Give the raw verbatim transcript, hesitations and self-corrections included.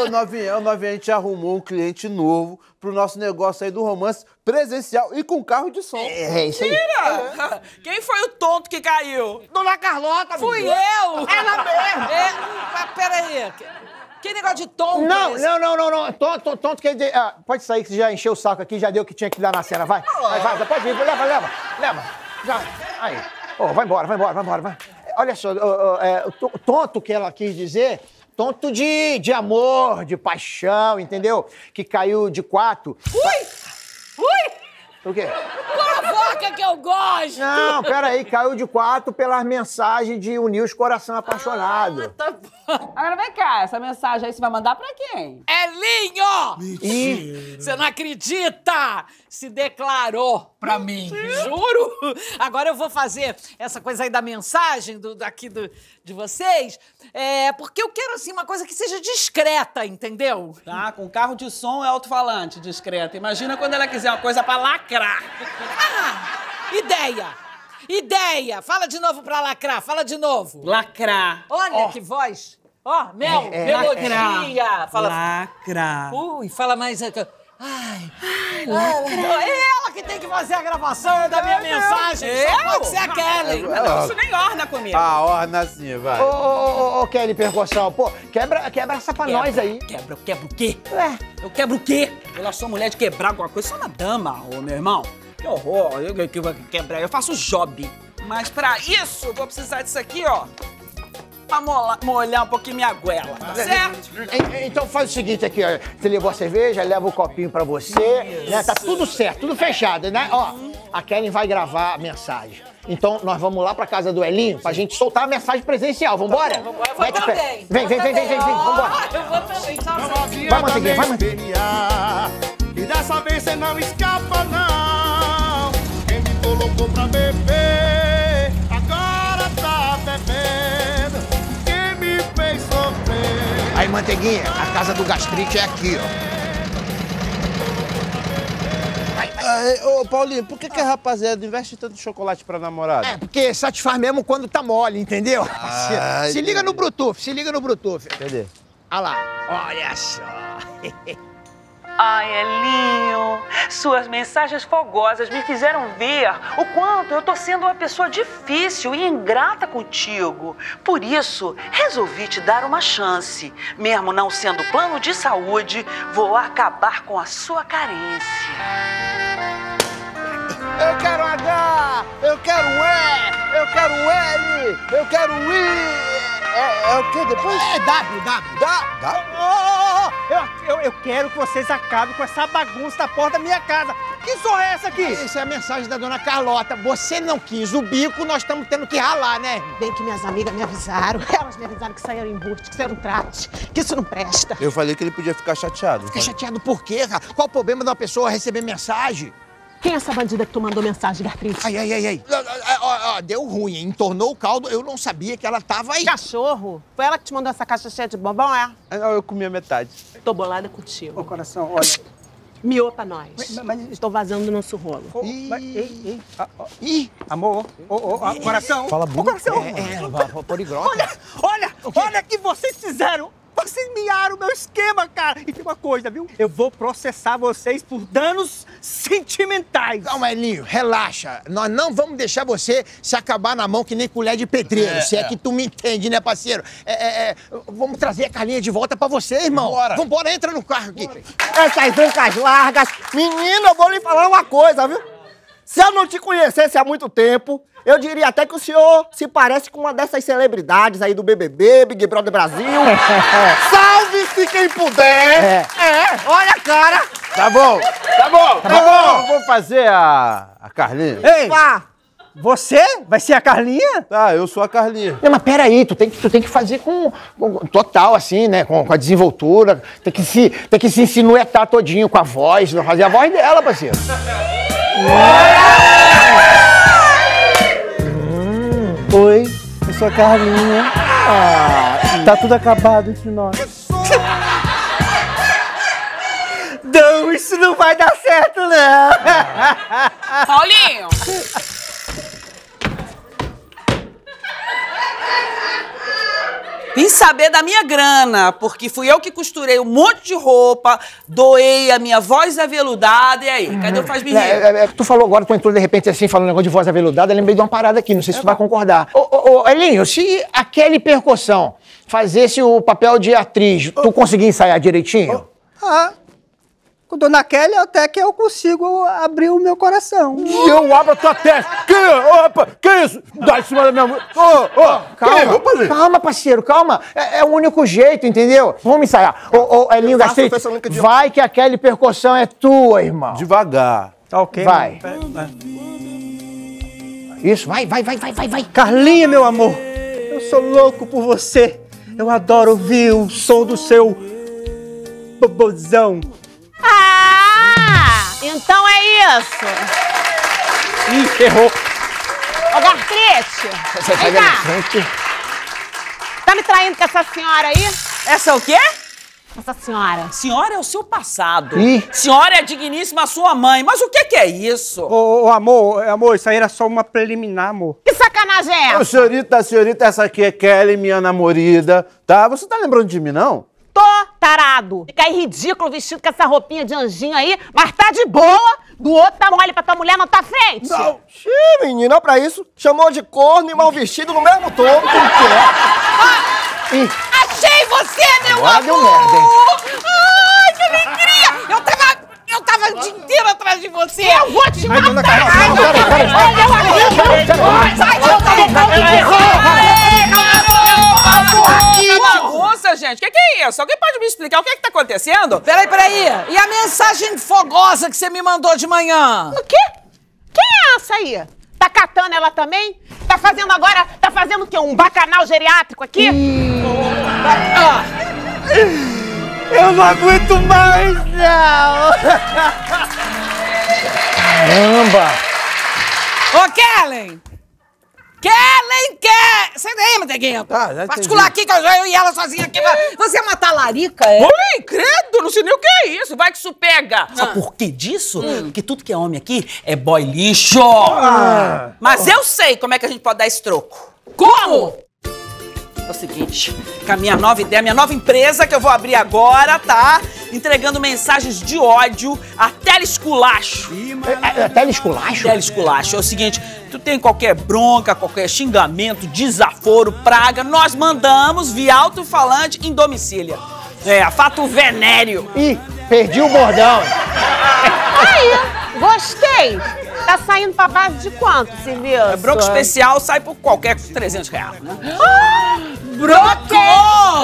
Ô, novinha, ô, novinha, a gente arrumou um cliente novo pro nosso negócio aí do romance presencial e com carro de som. É, é isso aí. Mentira! Quem foi o tonto que caiu? Dona Carlota, Fui amigo. eu! Ela mesmo! É, mas peraí. Que negócio de tonto Não, é esse? não, não, não, não. Tonto, tonto quer dizer... Ah, pode sair que você já encheu o saco aqui, já deu o que tinha que dar na cena. Vai, vai, vai, vai, pode ir. Leva, leva, leva. Já. Aí. Ô, vai embora, vai embora, vai embora, vai. Olha só, ó, ó, é, o tonto que ela quis dizer... Tonto de, de amor, de paixão, entendeu? Que caiu de quatro. Ui! Ui! O quê? Provoca que eu gosto! Não, peraí, caiu de quatro pelas mensagens de unir os coração apaixonados. Ah, tá bom. Agora vem cá, essa mensagem aí você vai mandar pra quem? Elinho! Mentira! Você não acredita? Se declarou pra mim. Juro! Agora eu vou fazer essa coisa aí da mensagem do, daqui do, de vocês, é, porque eu quero, assim, uma coisa que seja discreta, entendeu? Tá, com carro de som é alto-falante, discreto. Imagina quando ela quiser uma coisa pra lacrar. Ah! Ideia! Ideia! Fala de novo pra lacrar, fala de novo. Lacrar. Olha que voz! Ó, Mel, É, é, melodia! Fala. Lacrar. Ui, fala mais. Ai, ai, ai, é ela que tem que fazer a gravação da minha mensagem. Só Eu? pode ser a Kelly. Não, isso nem orna comigo. Ah, orna assim, vai. Ô, ô, ô, ô, Kelly Percussão, pô, quebra, quebra essa pra nós aí. Quebra, eu quebro o quê? Ué, Eu quebro o quê? Eu sou mulher de quebrar alguma coisa, sou uma dama, ô meu irmão. Que horror, eu que vou quebrar, eu faço job. Mas pra isso, eu vou precisar disso aqui, ó. Pra molar, molhar um pouquinho minha goela, tá certo? en- então faz o seguinte aqui, ó. Você levou a cerveja, leva o copinho pra você, né? Tá tudo certo, tudo fechado, né? Ó, a Kelly vai gravar a mensagem. Então nós vamos lá pra casa do Elinho pra gente soltar a mensagem presencial. Vambora? Vambora, eu vou Mete o pé. também. Vem, vem, vem, vem, vem, vem, vambora. Eu vou também, tchau, tchau. Vai, Manteiguinha, vai, Manteiguinha. E dessa vez você não escapa, não. Quem me colocou pra beber, agora tá bebendo. Quem me fez sofrer. Aí, Manteiguinha, a casa do gastrite é aqui, ó. Ah, ô, Paulinho, por que, que a rapaziada investe tanto em chocolate pra namorada? É, porque satisfaz mesmo quando tá mole, entendeu? se, se liga no Bluetooth, se liga no Bluetooth. Cadê? Olha lá, olha só. Ai, Elinho, suas mensagens fogosas me fizeram ver o quanto eu tô sendo uma pessoa difícil e ingrata contigo. Por isso, resolvi te dar uma chance. Mesmo não sendo plano de saúde, vou acabar com a sua carência. Eu quero H, eu quero E, eu quero L, eu quero I. É, é o que depois? É W, W. Dá, dá. Ô, ô, ô, eu, eu, eu quero que vocês acabem com essa bagunça da porta da minha casa. Que zorra é essa aqui? Isso é a mensagem da dona Carlota. Você não quis o bico, nós estamos tendo que ralar, né? Bem que minhas amigas me avisaram. Elas me avisaram que saíram embuste, que saíram trate, que isso não presta. Eu falei que ele podia ficar chateado. Fica chateado por quê, cara? Qual o problema de uma pessoa receber mensagem? Quem é essa bandida que tu mandou mensagem, Gastrite? Ai, ai, ai, ai. Ó, ó, deu ruim, hein? Entornou o caldo. Eu não sabia que ela tava aí. Cachorro? Foi ela que te mandou essa caixa cheia de bombom, é? Ah, não, eu comi a metade. Tô bolada contigo. Ô, coração, olha. Miou pra nós. Mas, mas, Estou vazando do nosso rolo. ô, Ih. mas, ei, ei. Ah, ó, Ih, amor, ô, ô, ô, coração. Fala Ô, coração. é, é, poligrota. Olha, olha, olha o que vocês fizeram. Vocês miaram o meu esquema, cara. E tem uma coisa, viu? Eu vou processar vocês por danos sentimentais. Calma, Elinho, relaxa. Nós não vamos deixar você se acabar na mão que nem colher de pedreiro, É, se é, é. que tu me entende, né, parceiro? É, é, é, vamos trazer a Carlinha de volta pra você, irmão. Bora. Vambora, entra no carro aqui. Essas brancas largas. Menino, eu vou lhe falar uma coisa, viu? Se eu não te conhecesse há muito tempo, eu diria até que o senhor se parece com uma dessas celebridades aí do B B B, Big Brother Brasil. Salve-se quem puder! É. É, olha a cara! Tá bom, tá bom, tá, bom. Eu vou fazer a, a Carlinha. Ei, pá, você vai ser a Carlinha? Tá, eu sou a Carlinha. Não, mas peraí, tu tem que, tu tem que fazer com, com- total, assim, né? Com, com a desenvoltura. Tem que, se, tem que se insinuetar todinho com a voz, fazer a voz dela, parceiro. Oi, eu sou a Carlinha. Ah, tá tudo acabado entre nós. Não, isso não vai dar certo, não. Paulinho! Vim saber da minha grana, porque fui eu que costurei um monte de roupa, doei a minha voz aveludada, e aí? Cadê o faz-me rir? É, é, é, tu falou agora, tu entrou de repente assim, falando um negócio de voz aveludada, eu lembrei de uma parada aqui, não sei se tu vai concordar. Ô, ô, ô, Elinho, se a Kelly Percussão fazesse o papel de atriz, tu conseguia ensaiar direitinho? Ah, com Dona Kelly até que eu consigo abrir o meu coração. E eu abro a tua testa. Que, opa, que isso? Dá em cima da minha mulher. Ô, ô, Calma, que? calma, parceiro, calma. É, é o único jeito, entendeu? Vamos ensaiar. Ô, ô, Elinho faço, Gastrite, professor, nunca digo. vai que aquele percussão é tua, irmão. Devagar. Tá ok? Vai. mano? Isso, vai, vai, vai, vai, vai, vai. Carlinha, meu amor, eu sou louco por você. Eu adoro ouvir o som do seu bobozão. Ah, então é isso. Ih, ferrou. Ô, Gastrite, Você vem vai na cá. frente. Tá me traindo com essa senhora aí? Essa é o quê? Essa senhora. Senhora é o seu passado. Ih. Senhora é a digníssima sua mãe. Mas o que, que é isso? Ô, ô, amor, amor, isso aí era só uma preliminar, amor. Que sacanagem é Ô, essa? senhorita, senhorita, essa aqui é Kelly, minha namorada, tá? Você tá lembrando de mim, não? Tô tarado. Fica aí ridículo vestido com essa roupinha de anjinho aí, mas tá de boa. Do outro tá mole pra tua mulher na tua frente. Não. Xiii, menina, pra isso. Chamou de corno e mal vestido no mesmo tom. Como que é? Ih, Achei você, meu agora amor! deu merda, hein? Ai, que alegria! Eu tava, eu tava o dia inteiro atrás de você! Eu vou te Ai, dona matar! Carla, não, peraí, peraí, Ai, meu amigo! peraí, peraí. Sai, seu Que bagunça, gente. O que, que é isso? Alguém pode me explicar o que, é que tá acontecendo? Peraí, peraí! E a mensagem fogosa que você me mandou de manhã? O quê? Quem é essa aí? Tá catando ela também? Tá fazendo agora, tá fazendo o quê? Um bacanal geriátrico aqui? Ah, Eu não aguento mais, não. Caramba. Ô, Kellen! Kellen, quer... Sai daí, Manteiguinha! Tá, já Particular aqui, que eu, eu e ela sozinha aqui. Você é uma talarica, é? Oi, credo, não sei nem o que é isso. Vai que isso pega. Sabe por que disso? Porque tudo que é homem aqui é boy lixo. Mas eu sei como é que a gente pode dar esse troco. Como? É o seguinte, com a minha nova ideia, minha nova empresa que eu vou abrir agora, tá? Entregando mensagens de ódio a telesculacho. É, é telesculacho? Telesculacho. É o seguinte, tu tem qualquer bronca, qualquer xingamento, desaforo, praga, nós mandamos via alto-falante em domicílio. É, fato venéreo. Ih, perdi o bordão. Aí, gostei. Tá saindo pra base de quanto, serviço? É bronca especial sai por qualquer trezentos reais, né? Brocô!